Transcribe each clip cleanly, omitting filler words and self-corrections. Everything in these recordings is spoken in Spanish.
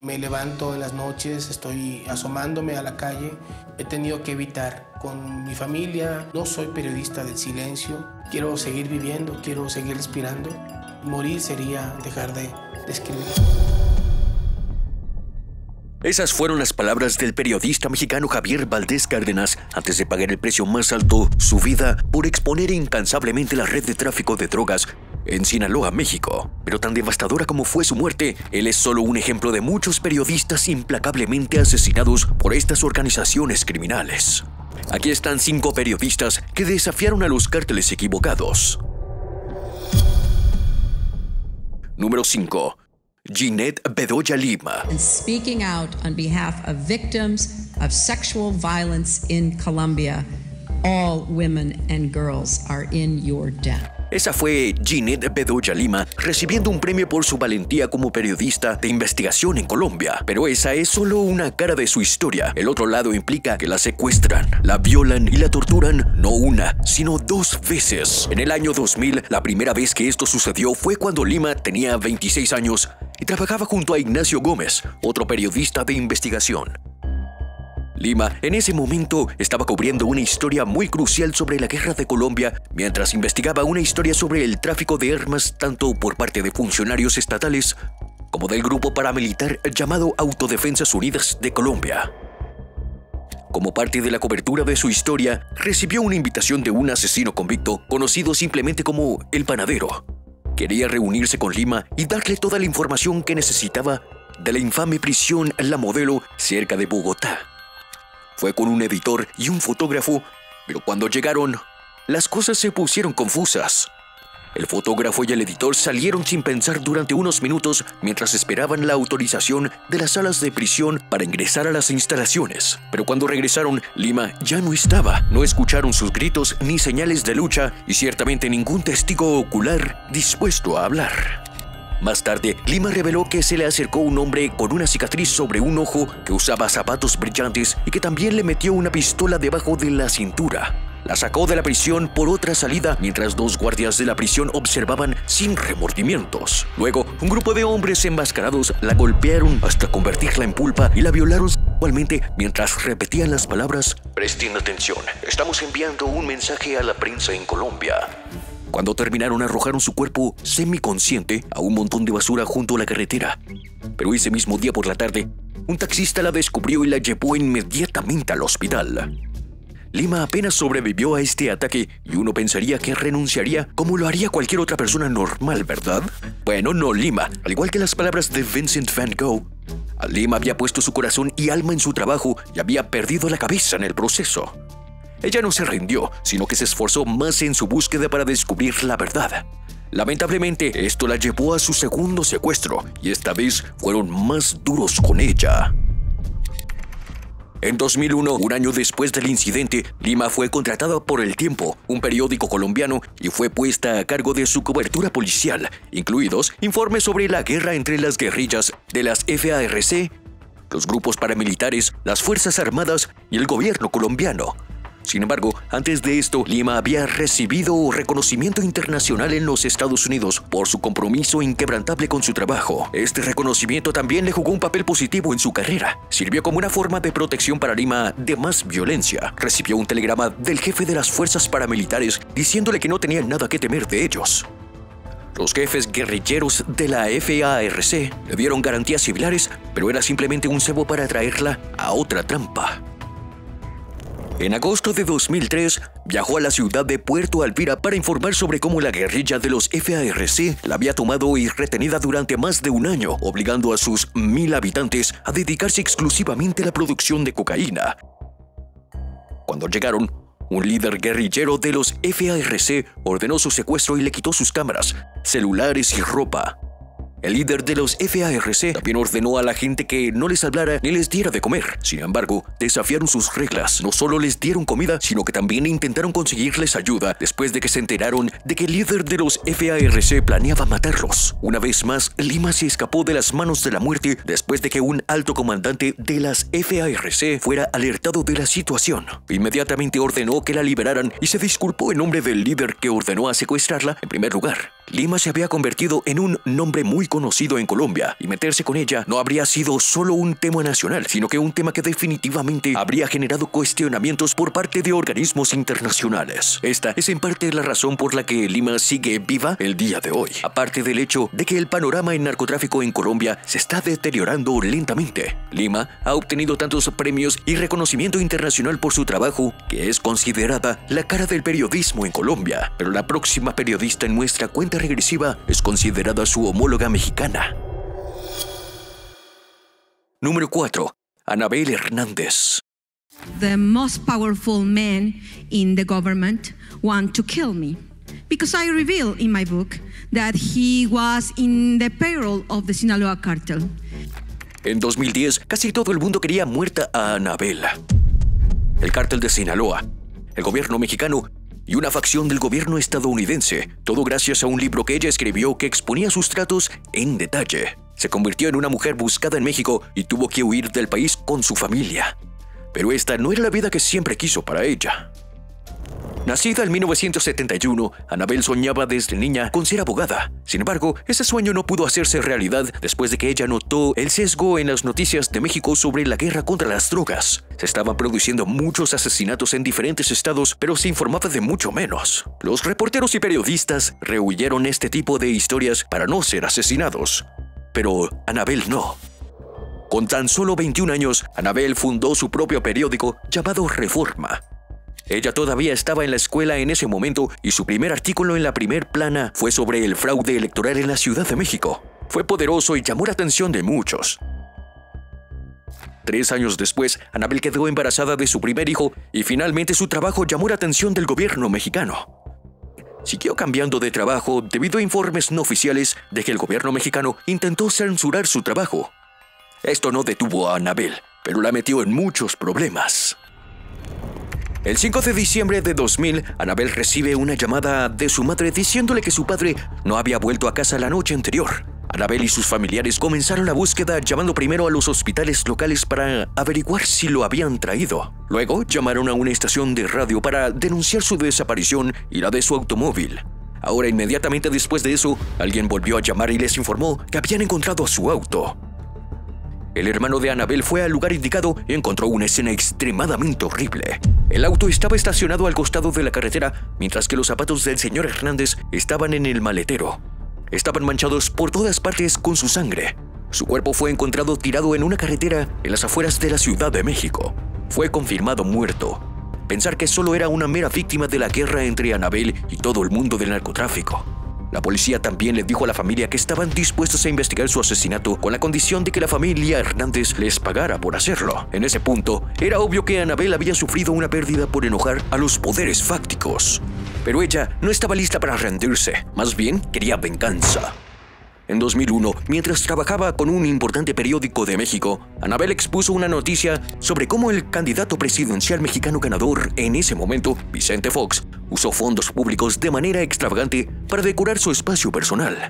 Me levanto en las noches, estoy asomándome a la calle. He tenido que evitar con mi familia. No soy periodista del silencio. Quiero seguir viviendo, quiero seguir respirando. Morir sería dejar de escribir. Esas fueron las palabras del periodista mexicano Javier Valdez Cárdenas antes de pagar el precio más alto, su vida, por exponer incansablemente la red de tráfico de drogas en Sinaloa, México. Pero tan devastadora como fue su muerte, él es solo un ejemplo de muchos periodistas implacablemente asesinados por estas organizaciones criminales. Aquí están 5 periodistas que desafiaron a los cárteles equivocados. Número 5. Ginette Bedoya Lima. And speaking out on behalf of victims of sexual violence in Colombia, all women and girls are in your debt. Esa fue Ginette Bedoya Lima recibiendo un premio por su valentía como periodista de investigación en Colombia. Pero esa es solo una cara de su historia. El otro lado implica que la secuestran, la violan y la torturan no una, sino 2 veces. En el año 2000, la primera vez que esto sucedió fue cuando Lima tenía 26 años y trabajaba junto a Ignacio Gómez, otro periodista de investigación. Lima, en ese momento, estaba cubriendo una historia muy crucial sobre la guerra de Colombia, mientras investigaba una historia sobre el tráfico de armas tanto por parte de funcionarios estatales como del grupo paramilitar llamado Autodefensas Unidas de Colombia. Como parte de la cobertura de su historia, recibió una invitación de un asesino convicto conocido simplemente como El Panadero. Quería reunirse con Lima y darle toda la información que necesitaba de la infame prisión La Modelo cerca de Bogotá. Fue con un editor y un fotógrafo, pero cuando llegaron, las cosas se pusieron confusas. El fotógrafo y el editor salieron sin pensar durante unos minutos mientras esperaban la autorización de las salas de prisión para ingresar a las instalaciones. Pero cuando regresaron, Lima ya no estaba. No escucharon sus gritos ni señales de lucha y ciertamente ningún testigo ocular dispuesto a hablar. Más tarde, Lima reveló que se le acercó un hombre con una cicatriz sobre un ojo, que usaba zapatos brillantes y que también le metió una pistola debajo de la cintura. La sacó de la prisión por otra salida mientras 2 guardias de la prisión observaban sin remordimientos. Luego, un grupo de hombres enmascarados la golpearon hasta convertirla en pulpa y la violaron sexualmente mientras repetían las palabras: "Presten atención, estamos enviando un mensaje a la prensa en Colombia". Cuando terminaron, arrojaron su cuerpo semiconsciente a un montón de basura junto a la carretera. Pero ese mismo día por la tarde, un taxista la descubrió y la llevó inmediatamente al hospital. Lima apenas sobrevivió a este ataque y uno pensaría que renunciaría como lo haría cualquier otra persona normal, ¿verdad? Bueno, no Lima. Al igual que las palabras de Vincent Van Gogh, Lima había puesto su corazón y alma en su trabajo y había perdido la cabeza en el proceso. Ella no se rindió, sino que se esforzó más en su búsqueda para descubrir la verdad. Lamentablemente, esto la llevó a su segundo secuestro, y esta vez fueron más duros con ella. En 2001, un año después del incidente, Lima fue contratada por El Tiempo, un periódico colombiano, y fue puesta a cargo de su cobertura policial, incluidos informes sobre la guerra entre las guerrillas de las FARC, los grupos paramilitares, las Fuerzas Armadas y el gobierno colombiano. Sin embargo, antes de esto, Lima había recibido reconocimiento internacional en los Estados Unidos por su compromiso inquebrantable con su trabajo. Este reconocimiento también le jugó un papel positivo en su carrera. Sirvió como una forma de protección para Lima de más violencia. Recibió un telegrama del jefe de las fuerzas paramilitares diciéndole que no tenía nada que temer de ellos. Los jefes guerrilleros de la FARC le dieron garantías similares, pero era simplemente un cebo para atraerla a otra trampa. En agosto de 2003, viajó a la ciudad de Puerto Alvira para informar sobre cómo la guerrilla de los FARC la había tomado y retenida durante más de un año, obligando a sus 1000 habitantes a dedicarse exclusivamente a la producción de cocaína. Cuando llegaron, un líder guerrillero de los FARC ordenó su secuestro y le quitó sus cámaras, celulares y ropa. El líder de los FARC también ordenó a la gente que no les hablara ni les diera de comer. Sin embargo, desafiaron sus reglas. No solo les dieron comida, sino que también intentaron conseguirles ayuda después de que se enteraron de que el líder de los FARC planeaba matarlos. Una vez más, Lima se escapó de las manos de la muerte después de que un alto comandante de las FARC fuera alertado de la situación. Inmediatamente ordenó que la liberaran y se disculpó en nombre del líder que ordenó a secuestrarla en primer lugar. Lima se había convertido en un nombre muy conocido en Colombia, y meterse con ella no habría sido solo un tema nacional, sino que un tema que definitivamente habría generado cuestionamientos por parte de organismos internacionales. Esta es en parte la razón por la que Lima sigue viva el día de hoy, aparte del hecho de que el panorama en narcotráfico en Colombia se está deteriorando lentamente. Lima ha obtenido tantos premios y reconocimiento internacional por su trabajo que es considerada la cara del periodismo en Colombia, pero la próxima periodista en nuestra cuenta regresiva es considerada su homóloga mexicana. Número 4. Anabel Hernández. The most powerful men in the government want to kill me because I reveal in my book that he was in the payroll of the Sinaloa cartel. En 2010, casi todo el mundo quería muerta a Anabel. El cártel de Sinaloa, el gobierno mexicano y una facción del gobierno estadounidense, todo gracias a un libro que ella escribió que exponía sus tratos en detalle. Se convirtió en una mujer buscada en México y tuvo que huir del país con su familia. Pero esta no era la vida que siempre quiso para ella. Nacida en 1971, Anabel soñaba desde niña con ser abogada. Sin embargo, ese sueño no pudo hacerse realidad después de que ella notó el sesgo en las noticias de México sobre la guerra contra las drogas. Se estaban produciendo muchos asesinatos en diferentes estados, pero se informaba de mucho menos. Los reporteros y periodistas rehuyeron este tipo de historias para no ser asesinados. Pero Anabel no. Con tan solo 21 años, Anabel fundó su propio periódico llamado Reforma. Ella todavía estaba en la escuela en ese momento y su primer artículo en la primer plana fue sobre el fraude electoral en la Ciudad de México. Fue poderoso y llamó la atención de muchos. 3 años después, Anabel quedó embarazada de su primer hijo y finalmente su trabajo llamó la atención del gobierno mexicano. Siguió cambiando de trabajo debido a informes no oficiales de que el gobierno mexicano intentó censurar su trabajo. Esto no detuvo a Anabel, pero la metió en muchos problemas. El 5 de diciembre de 2000, Anabel recibe una llamada de su madre diciéndole que su padre no había vuelto a casa la noche anterior. Anabel y sus familiares comenzaron la búsqueda llamando primero a los hospitales locales para averiguar si lo habían traído. Luego llamaron a una estación de radio para denunciar su desaparición y la de su automóvil. Ahora, inmediatamente después de eso, alguien volvió a llamar y les informó que habían encontrado su auto. El hermano de Anabel fue al lugar indicado y encontró una escena extremadamente horrible. El auto estaba estacionado al costado de la carretera, mientras que los zapatos del señor Hernández estaban en el maletero. Estaban manchados por todas partes con su sangre. Su cuerpo fue encontrado tirado en una carretera en las afueras de la Ciudad de México. Fue confirmado muerto. Pensar que solo era una mera víctima de la guerra entre Anabel y todo el mundo del narcotráfico. La policía también le dijo a la familia que estaban dispuestos a investigar su asesinato con la condición de que la familia Hernández les pagara por hacerlo. En ese punto, era obvio que Anabel había sufrido una pérdida por enojar a los poderes fácticos. Pero ella no estaba lista para rendirse, más bien quería venganza. En 2001, mientras trabajaba con un importante periódico de México, Anabel expuso una noticia sobre cómo el candidato presidencial mexicano ganador en ese momento, Vicente Fox, usó fondos públicos de manera extravagante para decorar su espacio personal.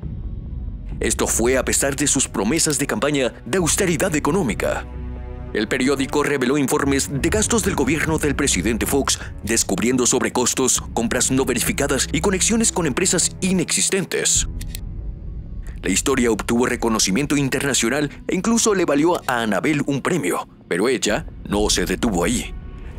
Esto fue a pesar de sus promesas de campaña de austeridad económica. El periódico reveló informes de gastos del gobierno del presidente Fox, descubriendo sobrecostos, compras no verificadas y conexiones con empresas inexistentes. La historia obtuvo reconocimiento internacional e incluso le valió a Anabel un premio, pero ella no se detuvo ahí.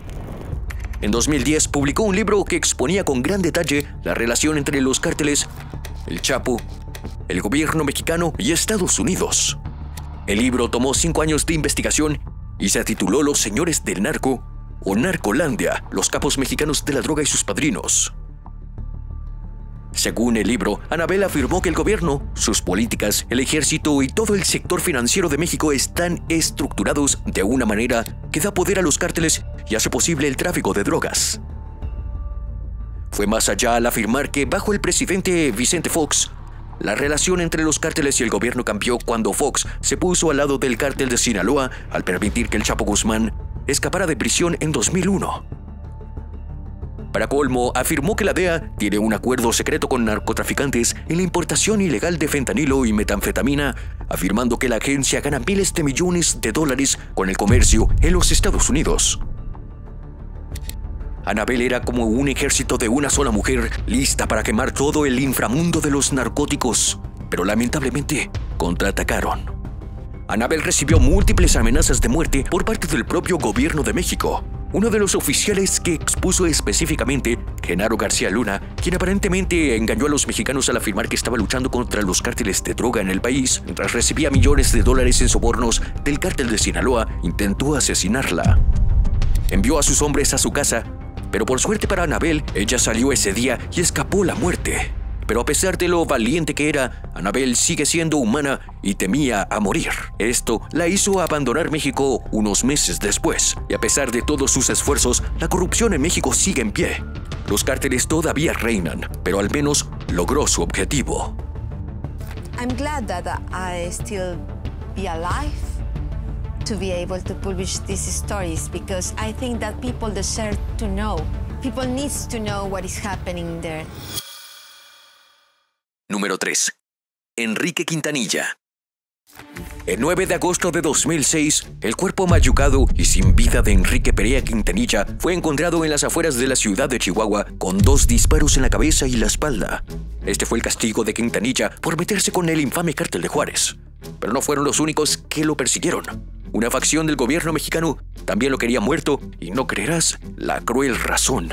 En 2010 publicó un libro que exponía con gran detalle la relación entre los cárteles, el Chapo, el gobierno mexicano y Estados Unidos. El libro tomó 5 años de investigación y se tituló Los Señores del Narco o Narcolandia, los capos mexicanos de la droga y sus padrinos. Según el libro, Anabel afirmó que el gobierno, sus políticas, el ejército y todo el sector financiero de México están estructurados de una manera que da poder a los cárteles y hace posible el tráfico de drogas. Fue más allá al afirmar que bajo el presidente Vicente Fox, la relación entre los cárteles y el gobierno cambió cuando Fox se puso al lado del cártel de Sinaloa al permitir que el Chapo Guzmán escapara de prisión en 2001. Para colmo, afirmó que la DEA tiene un acuerdo secreto con narcotraficantes en la importación ilegal de fentanilo y metanfetamina, afirmando que la agencia gana miles de millones de dólares con el comercio en los Estados Unidos. Anabel era como un ejército de una sola mujer, lista para quemar todo el inframundo de los narcóticos pero lamentablemente contraatacaron. Anabel recibió múltiples amenazas de muerte por parte del propio gobierno de México. Uno de los oficiales que expuso específicamente, Genaro García Luna, quien aparentemente engañó a los mexicanos al afirmar que estaba luchando contra los cárteles de droga en el país, mientras recibía millones de dólares en sobornos del cártel de Sinaloa, intentó asesinarla. Envió a sus hombres a su casa, pero por suerte para Anabel, ella salió ese día y escapó la muerte. Pero a pesar de lo valiente que era, Anabel sigue siendo humana y temía a morir. Esto la hizo abandonar México unos meses después. Y a pesar de todos sus esfuerzos, la corrupción en México sigue en pie. Los cárteles todavía reinan, pero al menos logró su objetivo. I'm glad that I still be alive to be able to publish these stories, because I think that people deserve to know. People need to know what is happening there. Número 3. Enrique Quintanilla. El 9 de agosto de 2006, el cuerpo mayucado y sin vida de Enrique Perea Quintanilla fue encontrado en las afueras de la ciudad de Chihuahua con 2 disparos en la cabeza y la espalda. Este fue el castigo de Quintanilla por meterse con el infame cártel de Juárez. Pero no fueron los únicos que lo persiguieron. Una facción del gobierno mexicano también lo quería muerto y no creerás la cruel razón.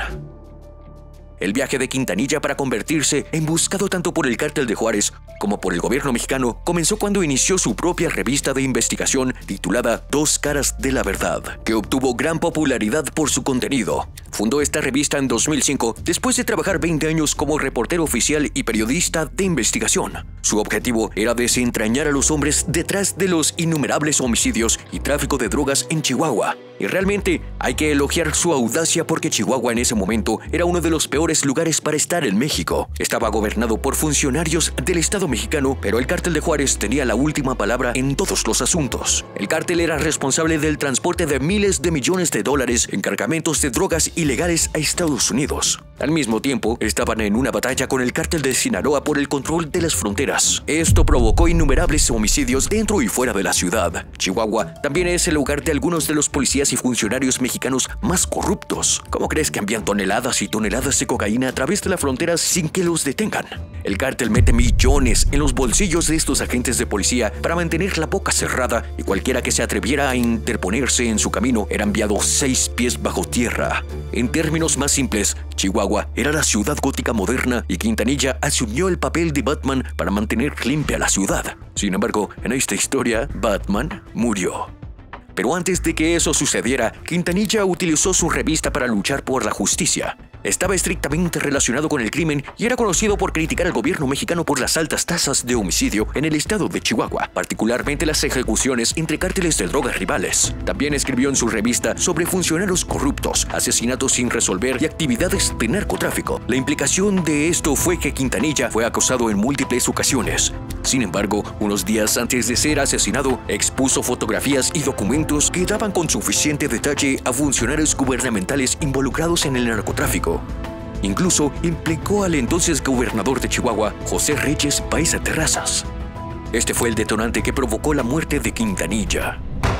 El viaje de Quintanilla para convertirse en buscado tanto por el cártel de Juárez como por el gobierno mexicano comenzó cuando inició su propia revista de investigación titulada Dos Caras de la Verdad, que obtuvo gran popularidad por su contenido. Fundó esta revista en 2005 después de trabajar 20 años como reportero oficial y periodista de investigación. Su objetivo era desentrañar a los hombres detrás de los innumerables homicidios y tráfico de drogas en Chihuahua. Y realmente hay que elogiar su audacia porque Chihuahua en ese momento era uno de los peores lugares para estar en México. Estaba gobernado por funcionarios del Estado mexicano, pero el cártel de Juárez tenía la última palabra en todos los asuntos. El cártel era responsable del transporte de miles de millones de dólares en cargamentos de drogas ilegales a Estados Unidos. Al mismo tiempo, estaban en una batalla con el cártel de Sinaloa por el control de las fronteras. Esto provocó innumerables homicidios dentro y fuera de la ciudad. Chihuahua también es el lugar de algunos de los policías y funcionarios mexicanos más corruptos. ¿Cómo crees que envían toneladas y toneladas de cocaína a través de la frontera sin que los detengan? El cártel mete millones en los bolsillos de estos agentes de policía para mantener la boca cerrada, y cualquiera que se atreviera a interponerse en su camino era enviado 6 pies bajo tierra. En términos más simples, Chihuahua era la ciudad gótica moderna y Quintanilla asumió el papel de Batman para mantener limpia la ciudad. Sin embargo, en esta historia, Batman murió. Pero antes de que eso sucediera, Quintanilla utilizó su revista para luchar por la justicia. Estaba estrictamente relacionado con el crimen y era conocido por criticar al gobierno mexicano por las altas tasas de homicidio en el estado de Chihuahua, particularmente las ejecuciones entre cárteles de drogas rivales. También escribió en su revista sobre funcionarios corruptos, asesinatos sin resolver y actividades de narcotráfico. La implicación de esto fue que Quintanilla fue acosado en múltiples ocasiones. Sin embargo, unos días antes de ser asesinado, expuso fotografías y documentos que daban con suficiente detalle a funcionarios gubernamentales involucrados en el narcotráfico. Incluso implicó al entonces gobernador de Chihuahua, José Reyes Baeza Terrazas. Este fue el detonante que provocó la muerte de Quintanilla.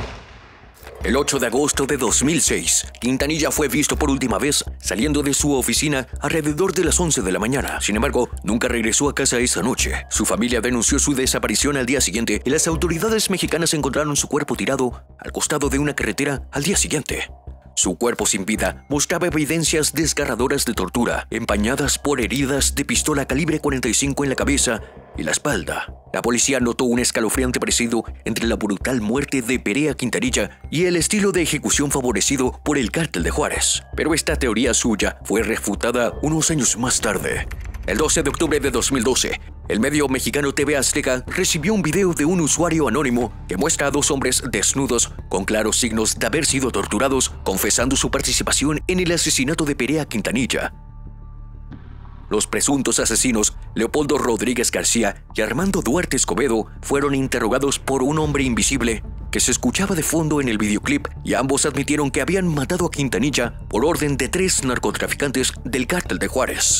El 8 de agosto de 2006, Quintanilla fue visto por última vez saliendo de su oficina alrededor de las 11 de la mañana. Sin embargo, nunca regresó a casa esa noche. Su familia denunció su desaparición al día siguiente y las autoridades mexicanas encontraron su cuerpo tirado al costado de una carretera al día siguiente. Su cuerpo sin vida mostraba evidencias desgarradoras de tortura, empañadas por heridas de pistola calibre 45 en la cabeza y la espalda. La policía notó un escalofriante parecido entre la brutal muerte de Perea Quintanilla y el estilo de ejecución favorecido por el cártel de Juárez. Pero esta teoría suya fue refutada unos años más tarde. El 12 de octubre de 2012, el medio mexicano TV Azteca recibió un video de un usuario anónimo que muestra a 2 hombres desnudos con claros signos de haber sido torturados, confesando su participación en el asesinato de Perea Quintanilla. Los presuntos asesinos, Leopoldo Rodríguez García y Armando Duarte Escobedo, fueron interrogados por un hombre invisible que se escuchaba de fondo en el videoclip, y ambos admitieron que habían matado a Quintanilla por orden de 3 narcotraficantes del cártel de Juárez.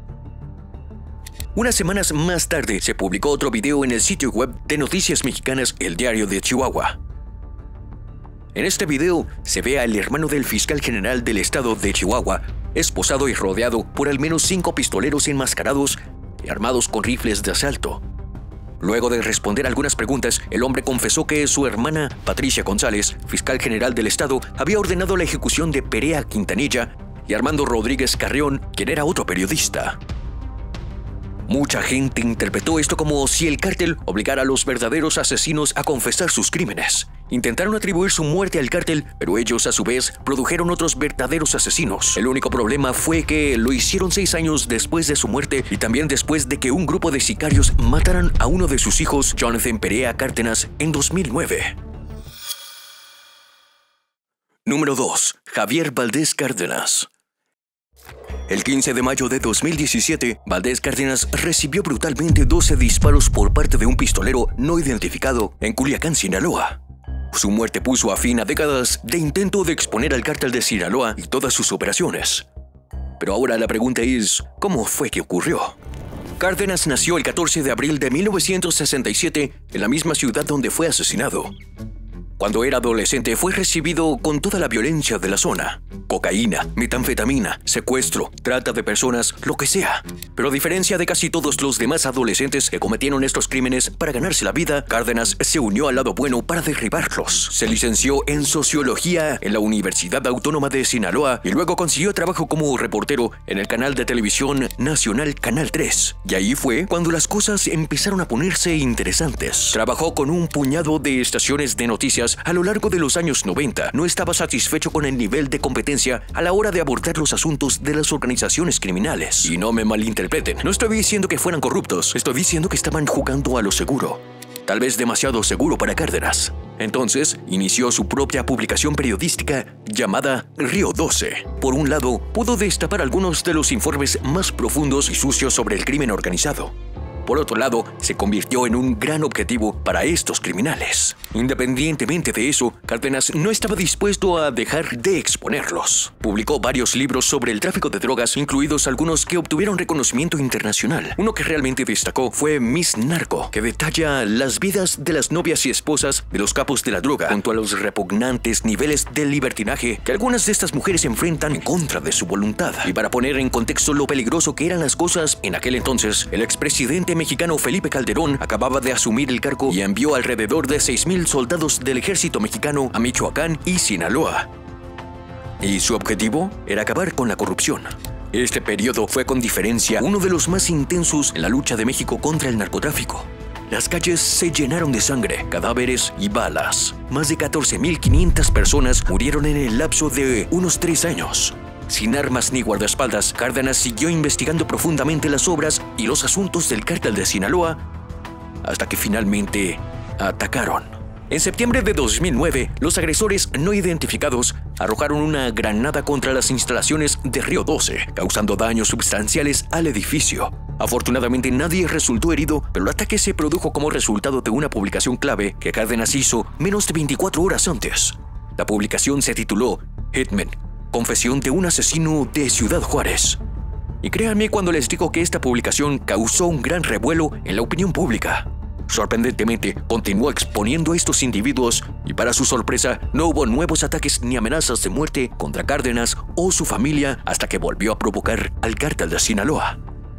Unas semanas más tarde se publicó otro video en el sitio web de noticias mexicanas El Diario de Chihuahua. En este video se ve al hermano del fiscal general del estado de Chihuahua, esposado y rodeado por al menos 5 pistoleros enmascarados y armados con rifles de asalto. Luego de responder algunas preguntas, el hombre confesó que su hermana, Patricia González, fiscal general del estado, había ordenado la ejecución de Perea Quintanilla y Armando Rodríguez Carrión, quien era otro periodista. Mucha gente interpretó esto como si el cártel obligara a los verdaderos asesinos a confesar sus crímenes. Intentaron atribuir su muerte al cártel, pero ellos a su vez produjeron otros verdaderos asesinos. El único problema fue que lo hicieron 6 años después de su muerte y también después de que un grupo de sicarios mataran a uno de sus hijos, Jonathan Perea Cárdenas, en 2009. Número 2. Javier Valdés Cárdenas. El 15 de mayo de 2017, Valdés Cárdenas recibió brutalmente 12 disparos por parte de un pistolero no identificado en Culiacán, Sinaloa. Su muerte puso a fin a décadas de intento de exponer al cártel de Sinaloa y todas sus operaciones. Pero ahora la pregunta es, ¿cómo fue que ocurrió? Cárdenas nació el 14 de abril de 1967 en la misma ciudad donde fue asesinado. Cuando era adolescente fue recibido con toda la violencia de la zona. Cocaína, metanfetamina, secuestro, trata de personas, lo que sea. Pero a diferencia de casi todos los demás adolescentes que cometieron estos crímenes para ganarse la vida, Cárdenas se unió al lado bueno para derribarlos. Se licenció en Sociología en la Universidad Autónoma de Sinaloa y luego consiguió trabajo como reportero en el canal de televisión nacional Canal 3. Y ahí fue cuando las cosas empezaron a ponerse interesantes. Trabajó con un puñado de estaciones de noticias a lo largo de los años 90. No estaba satisfecho con el nivel de competencia a la hora de abordar los asuntos de las organizaciones criminales. Y no me malinterpreten, no estoy diciendo que fueran corruptos, estoy diciendo que estaban jugando a lo seguro. Tal vez demasiado seguro para Cárdenas. Entonces, inició su propia publicación periodística llamada Río 12. Por un lado, pudo destapar algunos de los informes más profundos y sucios sobre el crimen organizado. Por otro lado, se convirtió en un gran objetivo para estos criminales. Independientemente de eso, Cárdenas no estaba dispuesto a dejar de exponerlos. Publicó varios libros sobre el tráfico de drogas, incluidos algunos que obtuvieron reconocimiento internacional. Uno que realmente destacó fue Miss Narco, que detalla las vidas de las novias y esposas de los capos de la droga, junto a los repugnantes niveles de libertinaje que algunas de estas mujeres enfrentan en contra de su voluntad. Y para poner en contexto lo peligroso que eran las cosas, en aquel entonces, el expresidente mexicano Felipe Calderón acababa de asumir el cargo y envió alrededor de 6,000 soldados del ejército mexicano a Michoacán y Sinaloa. Y su objetivo era acabar con la corrupción. Este periodo fue con diferencia uno de los más intensos en la lucha de México contra el narcotráfico. Las calles se llenaron de sangre, cadáveres y balas. Más de 14,500 personas murieron en el lapso de unos 3 años. Sin armas ni guardaespaldas, Cárdenas siguió investigando profundamente las obras y los asuntos del cártel de Sinaloa hasta que finalmente atacaron. En septiembre de 2009, los agresores no identificados arrojaron una granada contra las instalaciones de Río 12, causando daños sustanciales al edificio. Afortunadamente nadie resultó herido, pero el ataque se produjo como resultado de una publicación clave que Cárdenas hizo menos de 24 horas antes. La publicación se tituló Hitman, confesión de un asesino de Ciudad Juárez. Y créanme cuando les digo que esta publicación causó un gran revuelo en la opinión pública. Sorprendentemente, continuó exponiendo a estos individuos y para su sorpresa no hubo nuevos ataques ni amenazas de muerte contra Cárdenas o su familia hasta que volvió a provocar al cártel de Sinaloa.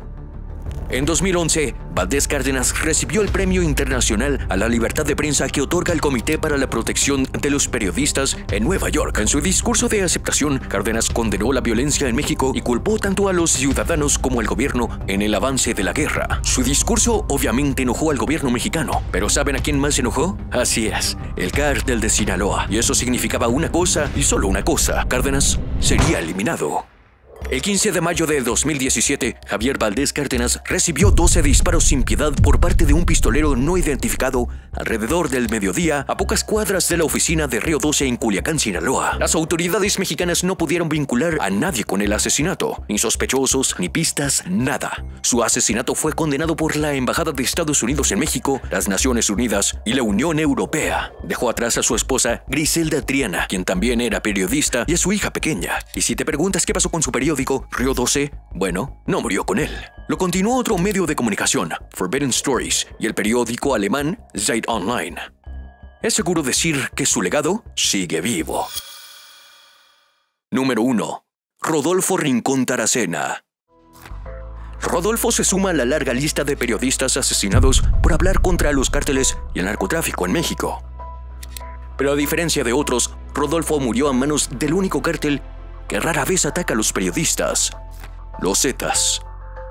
En 2011, Valdés Cárdenas recibió el Premio Internacional a la Libertad de Prensa que otorga el Comité para la Protección de los Periodistas en Nueva York. En su discurso de aceptación, Cárdenas condenó la violencia en México y culpó tanto a los ciudadanos como al gobierno en el avance de la guerra. Su discurso obviamente enojó al gobierno mexicano, pero ¿saben a quién más enojó? Así es, el cártel de Sinaloa. Y eso significaba una cosa y solo una cosa: Cárdenas sería eliminado. El 15 de mayo de 2017, Javier Valdés Cárdenas recibió 12 disparos sin piedad por parte de un pistolero no identificado alrededor del mediodía a pocas cuadras de la oficina de Río 12 en Culiacán, Sinaloa. Las autoridades mexicanas no pudieron vincular a nadie con el asesinato, ni sospechosos, ni pistas, nada. Su asesinato fue condenado por la Embajada de Estados Unidos en México, las Naciones Unidas y la Unión Europea. Dejó atrás a su esposa Griselda Triana, quien también era periodista, y a su hija pequeña. Y si te preguntas qué pasó con su periódico Río 12, bueno, no murió con él. Lo continuó otro medio de comunicación, Forbidden Stories, y el periódico alemán Zeit Online. Es seguro decir que su legado sigue vivo. Número 1. Rodolfo Rincón Taracena. Rodolfo se suma a la larga lista de periodistas asesinados por hablar contra los cárteles y el narcotráfico en México. Pero a diferencia de otros, Rodolfo murió a manos del único cártel que rara vez ataca a los periodistas, los Zetas.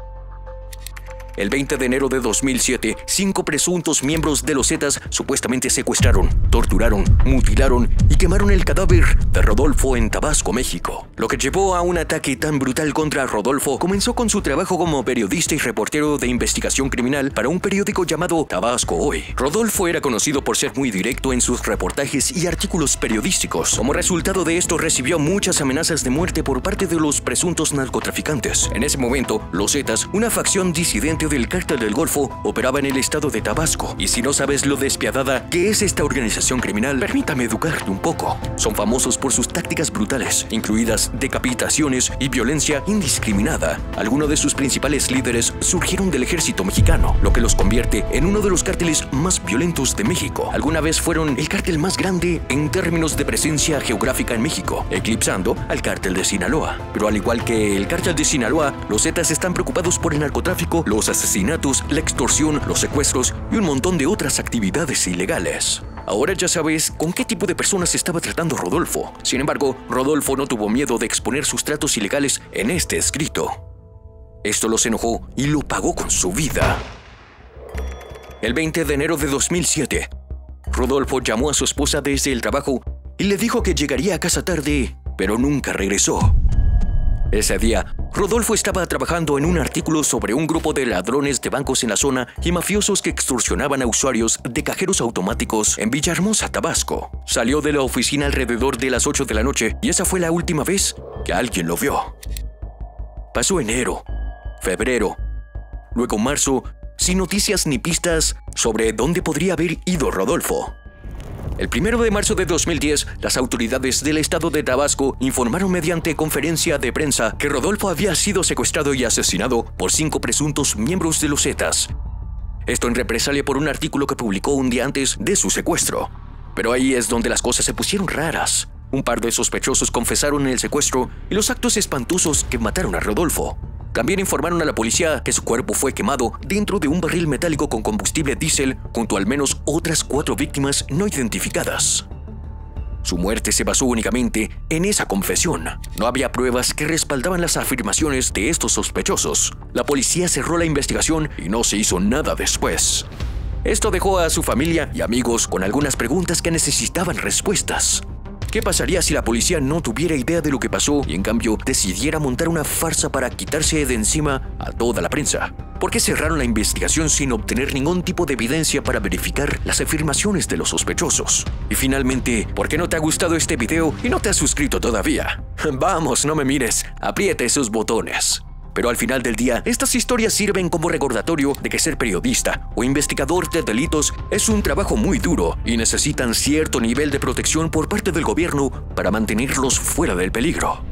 El 20 de enero de 2007, 5 presuntos miembros de los Zetas supuestamente secuestraron, torturaron, mutilaron y quemaron el cadáver de Rodolfo en Tabasco, México. Lo que llevó a un ataque tan brutal contra Rodolfo comenzó con su trabajo como periodista y reportero de investigación criminal para un periódico llamado Tabasco Hoy. Rodolfo era conocido por ser muy directo en sus reportajes y artículos periodísticos. Como resultado de esto, recibió muchas amenazas de muerte por parte de los presuntos narcotraficantes. En ese momento, los Zetas, una facción disidente del Cártel del Golfo, operaba en el estado de Tabasco. Y si no sabes lo despiadada que es esta organización criminal, permítame educarte un poco. Son famosos por sus tácticas brutales, incluidas decapitaciones y violencia indiscriminada. Algunos de sus principales líderes surgieron del ejército mexicano, lo que los convierte en uno de los cárteles más violentos de México. Alguna vez fueron el cártel más grande en términos de presencia geográfica en México, eclipsando al cártel de Sinaloa. Pero al igual que el cártel de Sinaloa, los Zetas están preocupados por el narcotráfico, los asesinatos, la extorsión, los secuestros y un montón de otras actividades ilegales. Ahora ya sabes con qué tipo de personas estaba tratando Rodolfo. Sin embargo, Rodolfo no tuvo miedo de exponer sus tratos ilegales en este escrito. Esto los enojó y lo pagó con su vida. El 20 de enero de 2007, Rodolfo llamó a su esposa desde el trabajo y le dijo que llegaría a casa tarde, pero nunca regresó. Ese día, Rodolfo estaba trabajando en un artículo sobre un grupo de ladrones de bancos en la zona y mafiosos que extorsionaban a usuarios de cajeros automáticos en Villahermosa, Tabasco. Salió de la oficina alrededor de las 8 de la noche y esa fue la última vez que alguien lo vio. Pasó enero, febrero, luego marzo, sin noticias ni pistas sobre dónde podría haber ido Rodolfo. El 1 de marzo de 2010, las autoridades del estado de Tabasco informaron mediante conferencia de prensa que Rodolfo había sido secuestrado y asesinado por 5 presuntos miembros de los Zetas. Esto en represalia por un artículo que publicó un día antes de su secuestro. Pero ahí es donde las cosas se pusieron raras. Un par de sospechosos confesaron el secuestro y los actos espantosos que mataron a Rodolfo. También informaron a la policía que su cuerpo fue quemado dentro de un barril metálico con combustible diésel junto a al menos otras 4 víctimas no identificadas. Su muerte se basó únicamente en esa confesión. No había pruebas que respaldaban las afirmaciones de estos sospechosos. La policía cerró la investigación y no se hizo nada después. Esto dejó a su familia y amigos con algunas preguntas que necesitaban respuestas. ¿Qué pasaría si la policía no tuviera idea de lo que pasó y en cambio decidiera montar una farsa para quitarse de encima a toda la prensa? ¿Por qué cerraron la investigación sin obtener ningún tipo de evidencia para verificar las afirmaciones de los sospechosos? Y finalmente, ¿por qué no te ha gustado este video y no te has suscrito todavía? Vamos, no me mires, aprieta esos botones. Pero al final del día, estas historias sirven como recordatorio de que ser periodista o investigador de delitos es un trabajo muy duro y necesitan cierto nivel de protección por parte del gobierno para mantenerlos fuera del peligro.